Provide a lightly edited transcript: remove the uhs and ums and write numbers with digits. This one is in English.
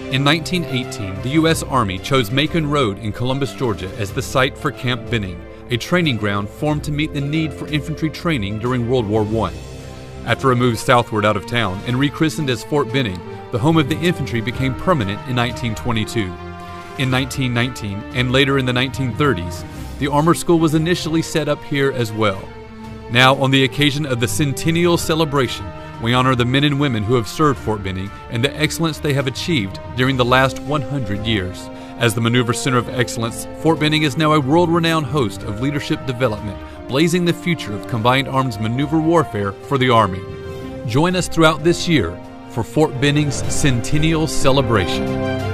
In 1918, the U.S. Army chose Macon Road in Columbus, Georgia as the site for Camp Benning, a training ground formed to meet the need for infantry training during World War I. After a move southward out of town and rechristened as Fort Benning, the home of the infantry became permanent in 1922. In 1919 and later in the 1930s, the Armor School was initially set up here as well. Now, on the occasion of the Centennial celebration, we honor the men and women who have served Fort Benning and the excellence they have achieved during the last 100 years. As the Maneuver Center of Excellence, Fort Benning is now a world-renowned host of leadership development, blazing the future of combined arms maneuver warfare for the Army. Join us throughout this year for Fort Benning's Centennial celebration.